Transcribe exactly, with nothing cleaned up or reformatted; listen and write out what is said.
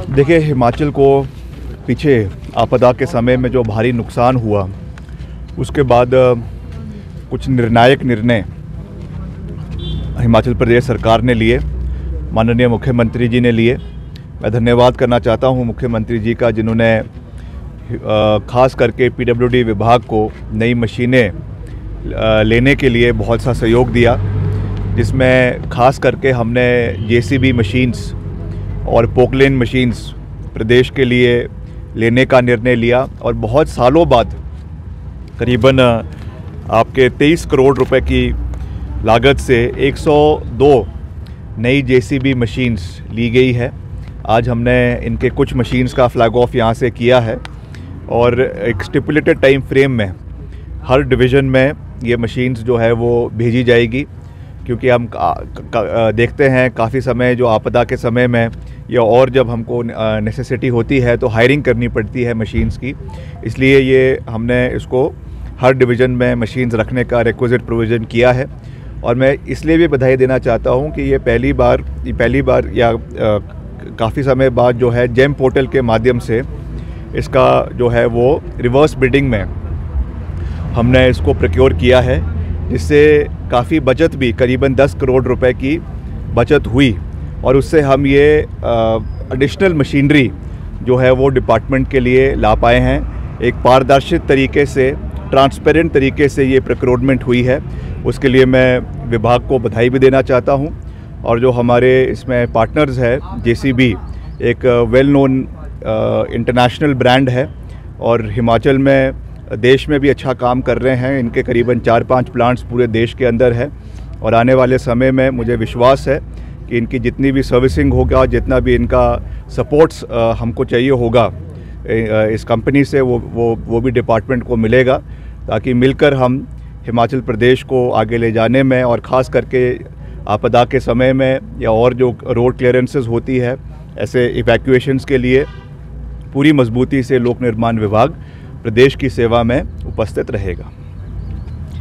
देखिए, हिमाचल को पीछे आपदा के समय में जो भारी नुकसान हुआ, उसके बाद कुछ निर्णायक निर्णय हिमाचल प्रदेश सरकार ने लिए, माननीय मुख्यमंत्री जी ने लिए। मैं धन्यवाद करना चाहता हूं मुख्यमंत्री जी का, जिन्होंने ख़ास करके पीडब्ल्यूडी विभाग को नई मशीनें लेने के लिए बहुत सा सहयोग दिया, जिसमें ख़ास करके हमने जेसीबी मशीन्स और पोकलेन मशीन्स प्रदेश के लिए लेने का निर्णय लिया। और बहुत सालों बाद करीबन आपके तेईस करोड़ रुपए की लागत से एक सौ दो नई जेसीबी मशीन्स ली गई है। आज हमने इनके कुछ मशीन्स का फ्लैग ऑफ यहाँ से किया है और एक स्टिपुलेटेड टाइम फ्रेम में हर डिवीज़न में ये मशीन्स जो है वो भेजी जाएगी, क्योंकि हम का, का, देखते हैं काफ़ी समय जो आपदा के समय में या और जब हमको नेसेसिटी होती है तो हायरिंग करनी पड़ती है मशीन्स की। इसलिए ये हमने इसको हर डिवीज़न में मशीन्स रखने का रिक्विजिट प्रोविज़न किया है। और मैं इसलिए भी बधाई देना चाहता हूँ कि ये पहली बार ये पहली बार या काफ़ी समय बाद जो है जेम पोर्टल के माध्यम से इसका जो है वो रिवर्स बिडिंग में हमने इसको प्रोक्योर किया है, जिससे काफ़ी बचत भी करीबन दस करोड़ रुपए की बचत हुई। और उससे हम ये एडिशनल मशीनरी जो है वो डिपार्टमेंट के लिए ला पाए हैं। एक पारदर्शी तरीके से, ट्रांसपेरेंट तरीके से ये प्रोक्योरमेंट हुई है, उसके लिए मैं विभाग को बधाई भी देना चाहता हूँ। और जो हमारे इसमें पार्टनर्स है, जेसीबी एक वेल नोन इंटरनेशनल ब्रांड है और हिमाचल में देश में भी अच्छा काम कर रहे हैं। इनके करीबन चार पांच प्लांट्स पूरे देश के अंदर है और आने वाले समय में मुझे विश्वास है कि इनकी जितनी भी सर्विसिंग होगा, जितना भी इनका सपोर्ट्स हमको चाहिए होगा इस कंपनी से, वो वो वो भी डिपार्टमेंट को मिलेगा, ताकि मिलकर हम हिमाचल प्रदेश को आगे ले जाने में और ख़ास करके आपदा के समय में या और जो रोड क्लियरेंसेस होती है, ऐसे इवैक्यूएशंस के लिए पूरी मजबूती से लोक निर्माण विभाग प्रदेश की सेवा में उपस्थित रहेगा।